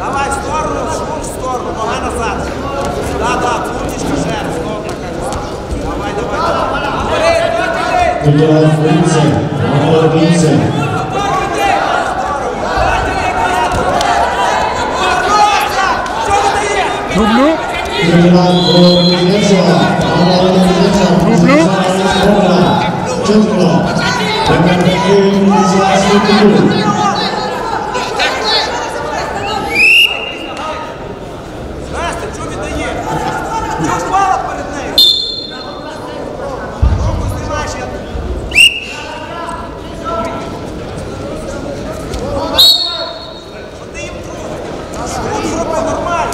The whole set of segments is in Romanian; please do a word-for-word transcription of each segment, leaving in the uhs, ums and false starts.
Давай в сторону, шум в сторону, давай назад. Да, да, умничка, Жер, снова кажется. Давай, давай, давай. Туда Фринце, Амор Фринце. Дублю. Тренирован Фринце, Амор Фринце. Дублю. Четко. Настя, что віддає? Що впала перед нею? Руку знімаєш, я... Що ти їм трудиш? Руку зроби нормально.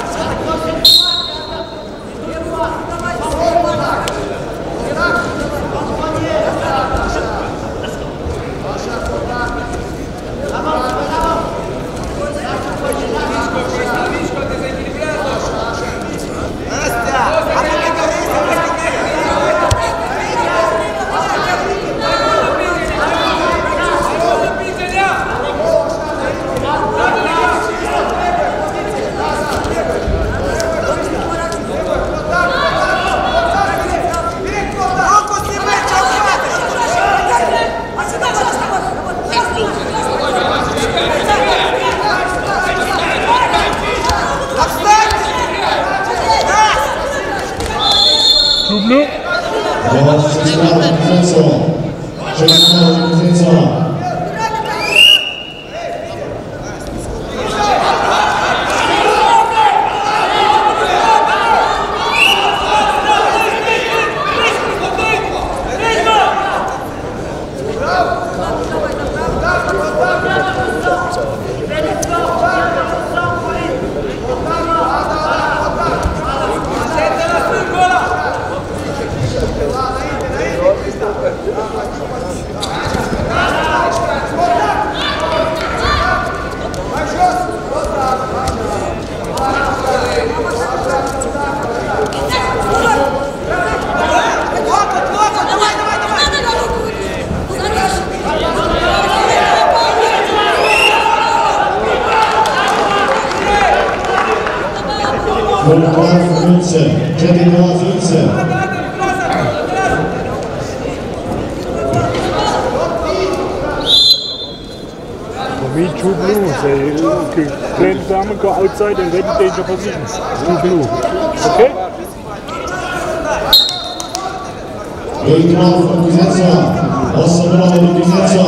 Дублю. We two blue, say, Glenn Dame go outside and ready danger position. Two blue. Okay? Wygrał organizacja, osobna organizacja.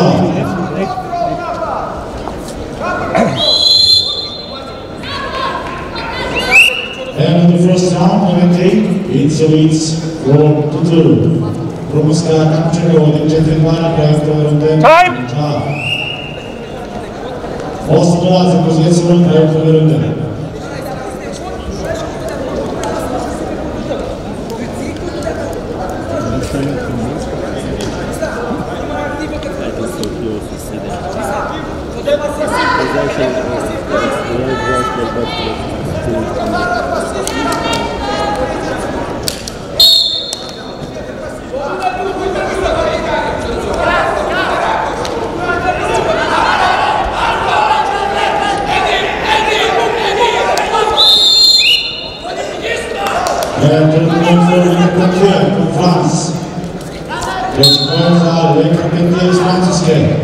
And in the first round, event it's elites four to two. Пропуска Камченко, один джентльмен, проектовий рундин. Time! Osobna za pozycją proектowий рундин. And gentlemen, for the country from France, les joueurs à l'équipe française.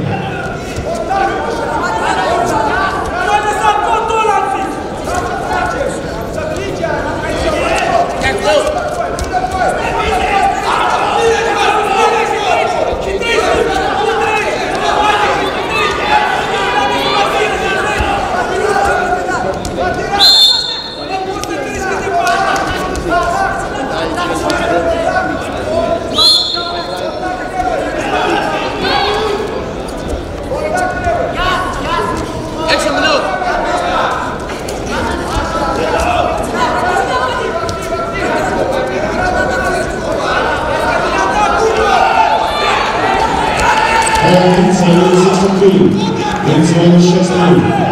And it's sixty-three. It's sixty-three.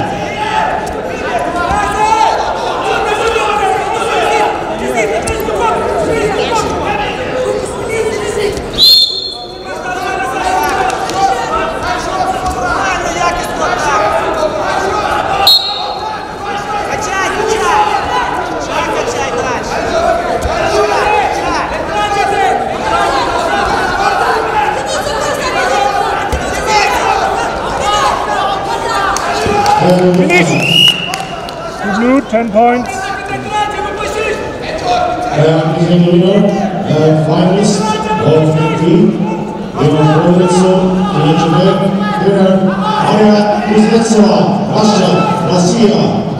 Finish. Blue, ten points. And he's the winner, uh, finalist of the team, Leon Robinson, and Japan, winner, Maria Kuznetsova, Russia, Russia.